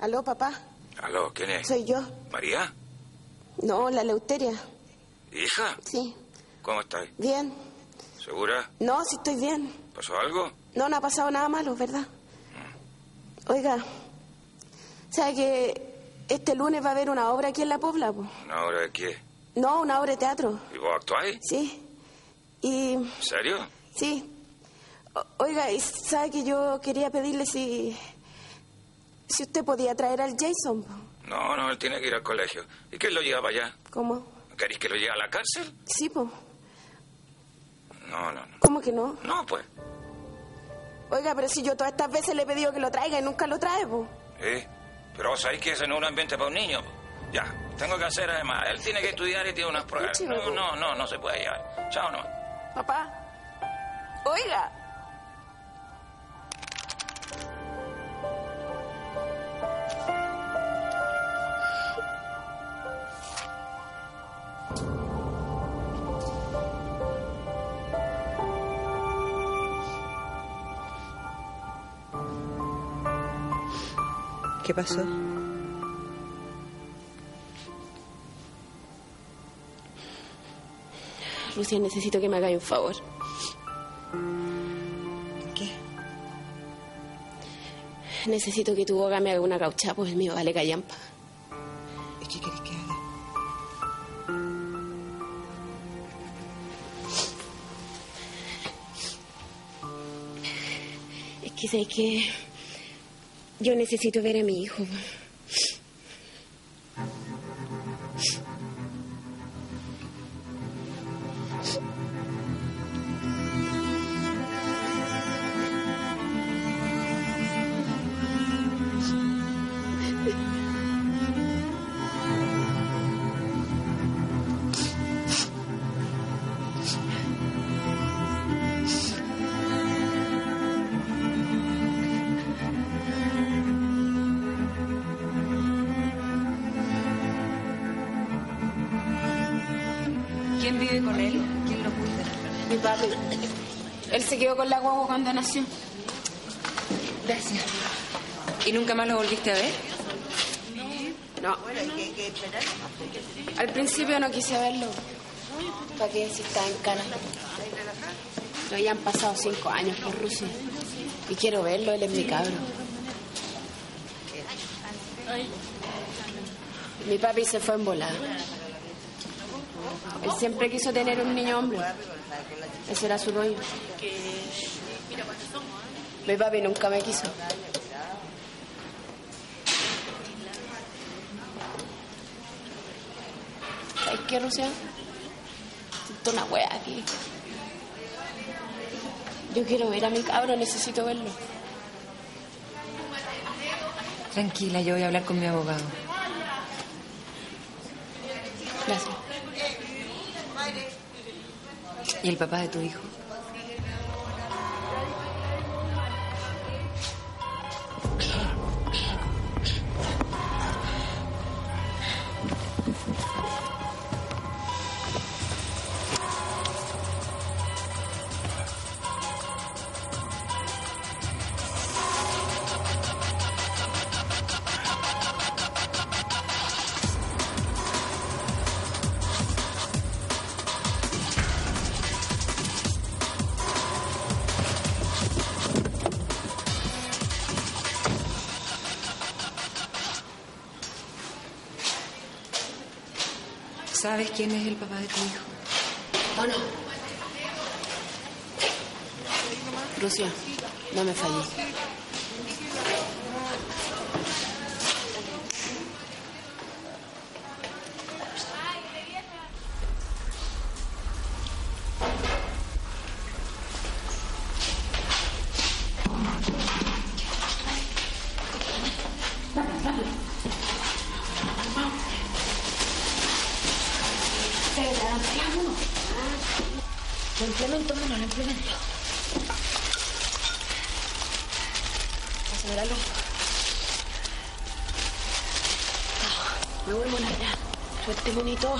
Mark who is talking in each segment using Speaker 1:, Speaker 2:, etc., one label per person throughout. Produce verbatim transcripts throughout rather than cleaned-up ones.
Speaker 1: ¿Aló, papá?
Speaker 2: ¿Aló? ¿Quién es?
Speaker 1: Soy yo.
Speaker 2: ¿María?
Speaker 1: No, la Leuteria.
Speaker 2: ¿Hija?
Speaker 1: Sí.
Speaker 2: ¿Cómo estás?
Speaker 1: Bien.
Speaker 2: ¿Segura?
Speaker 1: No, sí estoy bien.
Speaker 2: ¿Pasó algo?
Speaker 1: No, no ha pasado nada malo, ¿verdad? Mm. Oiga, ¿sabe que este lunes va a haber una obra aquí en La Pobla, po?
Speaker 2: ¿Una obra de qué?
Speaker 1: No, una obra de teatro.
Speaker 2: ¿Y vos actuáis?
Speaker 1: Sí. Y...
Speaker 2: ¿En serio?
Speaker 1: Sí. O, oiga, ¿y sabe que yo quería pedirle si... si usted podía traer al Jason, po?
Speaker 2: No, no, él tiene que ir al colegio. ¿Y quién lo lleva para allá?
Speaker 1: ¿Cómo?
Speaker 2: ¿Queréis que lo lleve a la cárcel?
Speaker 1: Sí, po.
Speaker 2: No, no, no.
Speaker 1: ¿Cómo que no?
Speaker 2: No, pues.
Speaker 1: Oiga, pero si yo todas estas veces le he pedido que lo traiga y nunca lo trae, po.
Speaker 2: ¿Eh? Pero vos sabéis que ese no es un ambiente para un niño. Ya, tengo que hacer además. Él tiene que estudiar y tiene unas pruebas. No, no, no, no se puede llevar. Chao, no.
Speaker 1: Papá. Oiga.
Speaker 3: ¿Qué pasó?
Speaker 1: Rusia, necesito que me hagáis un favor.
Speaker 3: ¿Qué?
Speaker 1: Necesito que tu boga me haga una caucha, pues el mío vale callampa.
Speaker 3: ¿Y qué querés que haga?
Speaker 1: Es que sé que yo necesito ver a mi hijo.
Speaker 4: ¿Quién vive con él? ¿Quién lo cuida?
Speaker 1: Mi papi. Él se quedó con la guagua cuando nació.
Speaker 4: Gracias. ¿Y nunca más lo volviste a ver?
Speaker 1: No. Al principio no quise verlo. ¿Para qué si está en cana? Pero ya han pasado cinco años por Rusia. Y quiero verlo, él es mi cabro. Mi papi se fue en volada. Él siempre quiso tener un niño hombre. Ese era su dueño. Mi papi nunca me quiso. ¿Sabes qué, Rusia? Siento una wea aquí. Yo quiero ver a mi cabro, necesito verlo.
Speaker 4: Tranquila, yo voy a hablar con mi abogado.
Speaker 1: Gracias.
Speaker 4: ¿Y el papá de tu hijo? ¿Sabes quién es el papá de tu hijo?
Speaker 1: ¿O no? Rusia, no me fallé. Lo implemento, menos lo implemento. Pásame la luz. Oh, me vuelvo a ya. Suerte, bonito.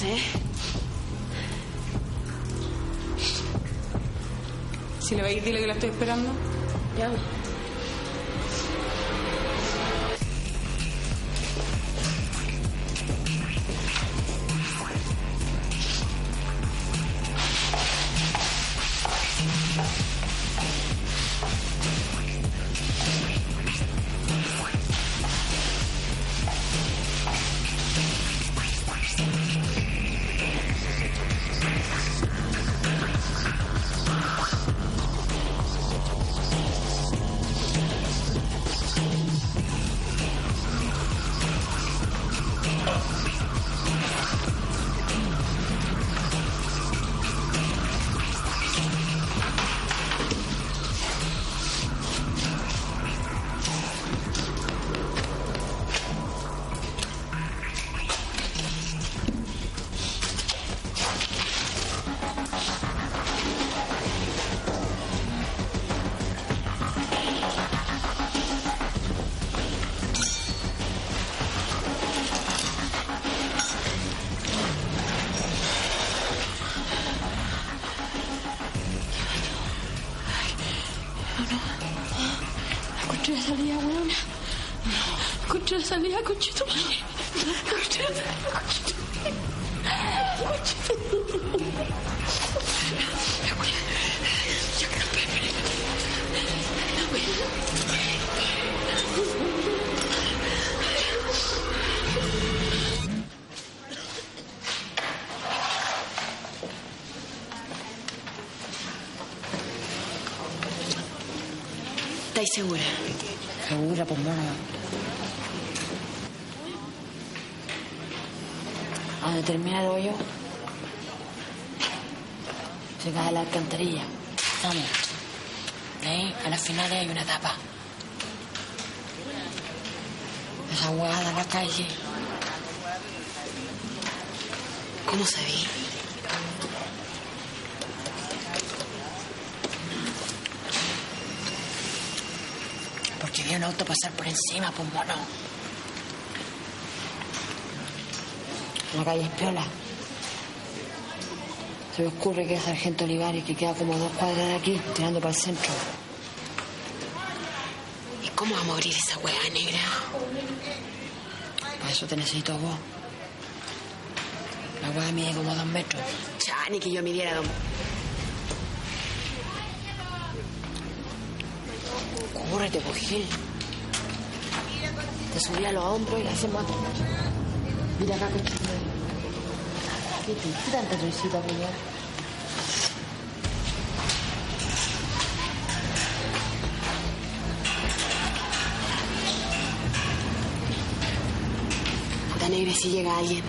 Speaker 1: ¿Eh?
Speaker 5: Si le vais, dile que la estoy esperando.
Speaker 1: Ya. Encontré la salida, weón. Encontré la salida, conchito. Encontré la salida, conchito. ¿Estáis segura?
Speaker 3: Segura, pues mono. A donde termina el hoyo, se cae la alcantarilla. Vamos. Y ahí, a las finales, hay una tapa. Esa hueá de la calle.
Speaker 1: ¿Cómo sabí?
Speaker 3: Porque vi un auto pasar por encima, pues mono. La calle es piola. Se me ocurre que es Sargento Olivares, que queda como dos cuadras de aquí, tirando para el centro.
Speaker 1: ¿Y cómo vamos a abrir esa hueá negra?
Speaker 3: Para eso te necesito a vos. La hueá mide como dos metros.
Speaker 1: Ya, ni que yo midiera dos.
Speaker 3: Cúrrete, pues, Gil. Te subí a los hombros y la hacemos. Mira acá, cochino. ¿Qué te ¿Qué tanta risita, señor?
Speaker 1: Puta negra, si llega alguien.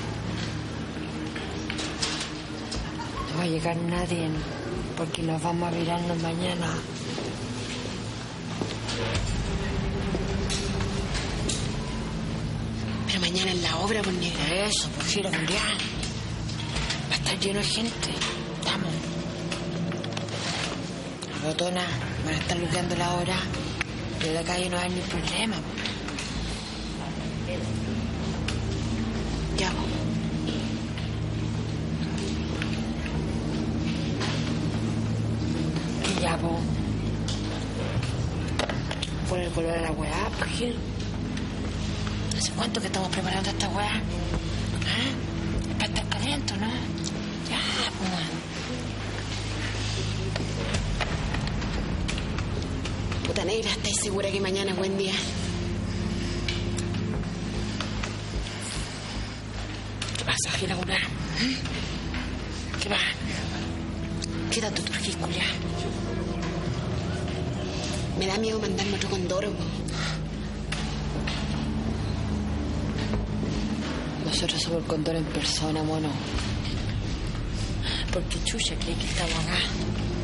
Speaker 3: No va a llegar nadie, porque nos vamos a virarnos mañana.
Speaker 1: Pero mañana en la obra, por negra.
Speaker 3: Eso, por gira mundial. Va a estar lleno de gente. Vamos. Las botonas van a estar luqueando la hora. De la calle no hay ni problema.
Speaker 1: Ya, vos.
Speaker 3: ¿Qué ya, po? Por el color de la weá, pues, Gil. ¿Hace cuánto que estamos preparando esta weá? ¿Ah? Para estar caliente, ¿no? Ya, pues.
Speaker 1: Puta negra, ¿estáis segura que mañana es buen día?
Speaker 3: ¿Qué pasa, Gil, alguna? ¿Qué pasa? ¿Qué tanto turquís, culiá?
Speaker 1: Me da miedo mandarme otro condoro, po.
Speaker 3: Nosotros somos el condor en persona, mono. Porque Chucha cree que estamos acá.